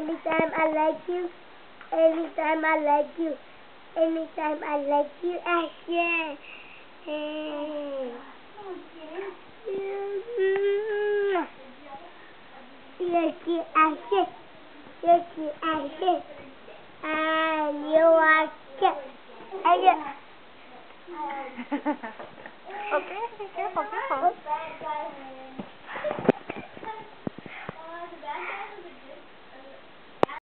Anytime I like you, anytime I like you, anytime I like you, I say, yes, I say, yes, I say, and you are,